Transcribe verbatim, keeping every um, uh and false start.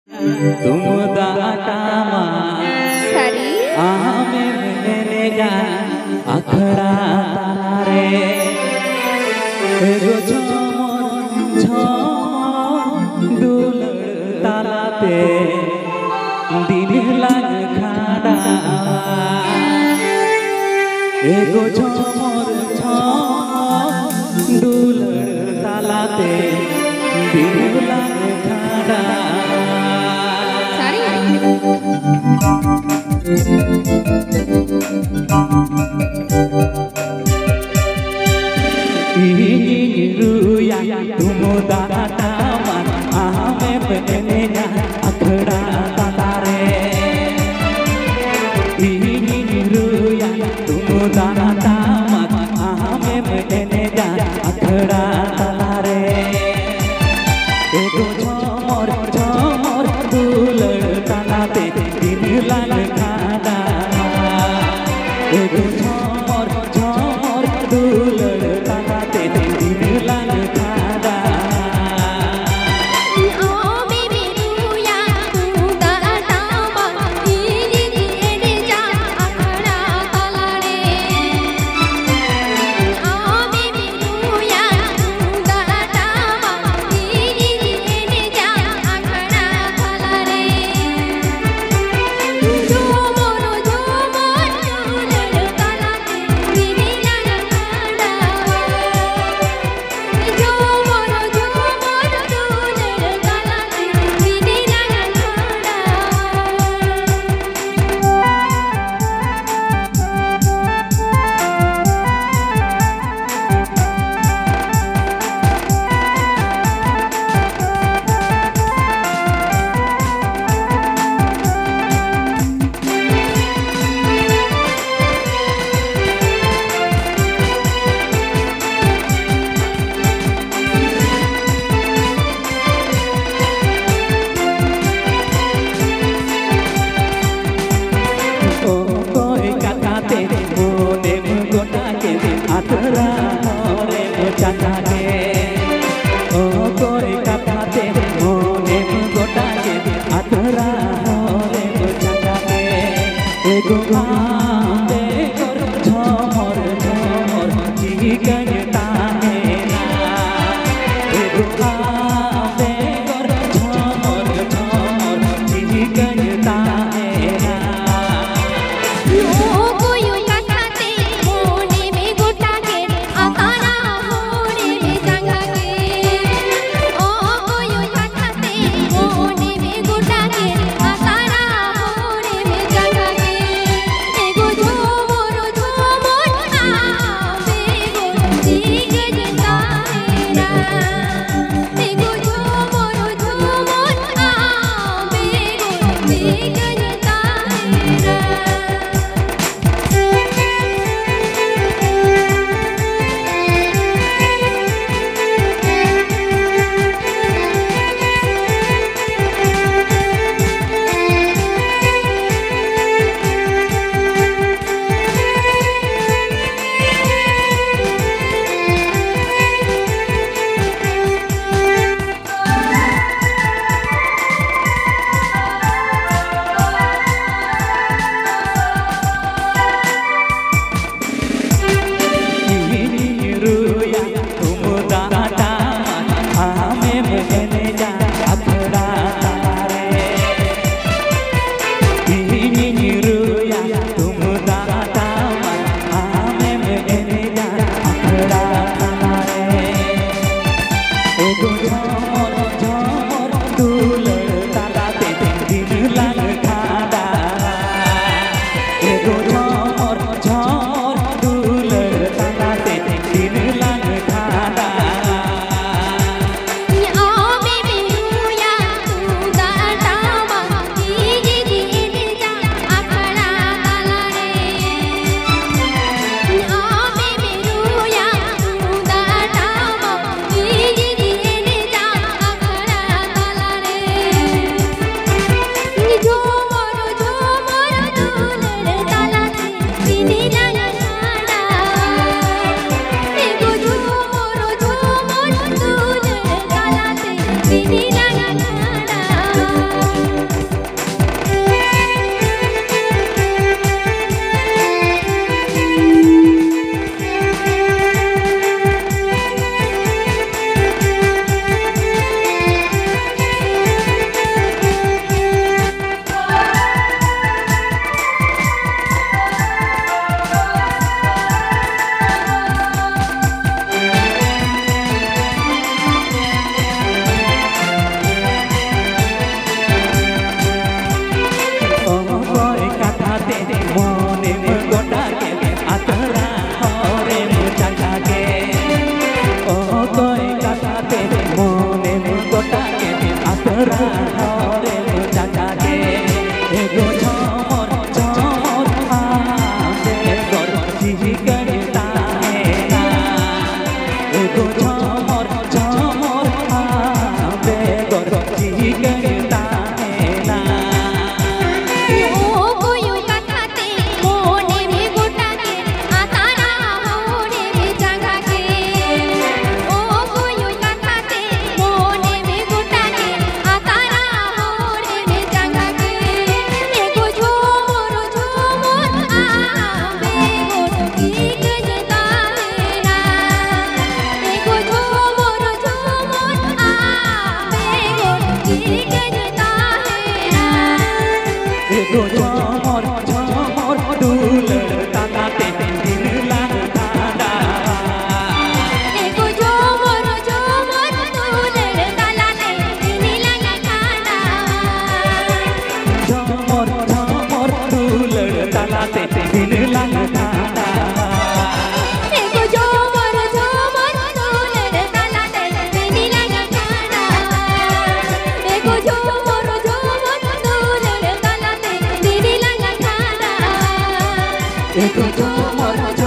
तुम दातामा सरी आमे मेलेगा अखड़ा तारे एगो झमर झमर दुलड़ तालाते दिन लग खाड़ा एगो झमर झमर दुलड़ तालाते दिन लग खाड़ा रुया तुम दाता मन आमे बनेगा अखड़ा तारे रुया तुम दाता मन आमे बनेगा अखड़ा तारे एगो झमर झमर दुलड़ तालाते दिन लाल खाड़ा एगो झमर झमर दुलड़ तालाते दिन लाल खाड़ा ओ बेबी रुया तू दाता मन इनी एडे जा अखड़ा तालारे ओ बेबी रुया तू दाता मन इनी एडे जा अखड़ा तालारे झुमर झुमर दुलड़ तालाते दिन लाल खाड़ा झुमर झुमर दुलड़ तालाते दिन लाल ओ कोई कथाते मोने मुगोटा के आतरा मोरे मुचाता के ओ कोई कथाते मोने मुगोटा के आतरा मोरे मुचाता के एगो आंबे कर झमर झमर जीगन ताने ना एगो आंबे कर झमर झमर जीगन ताने ना ओ कोयो कथाते मोने में गोटा के आतारा मोने में जंगा के ओ कोयो कथाते मोने में गोटा के आतारा मोने में जंगा के एगो একটু তোমার